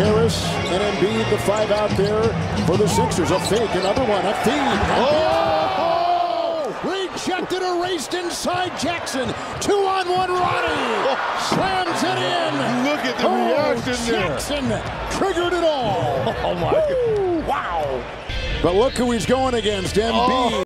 Harris and Embiid, the 5 out there for the Sixers. A fake, another one, a feed. Rejected, erased inside Jackson. 2-on-1 Ronnie. Slams it in. Look at the reaction there. Jackson triggered it all. Oh, my God. Wow. But look who he's going against, Embiid.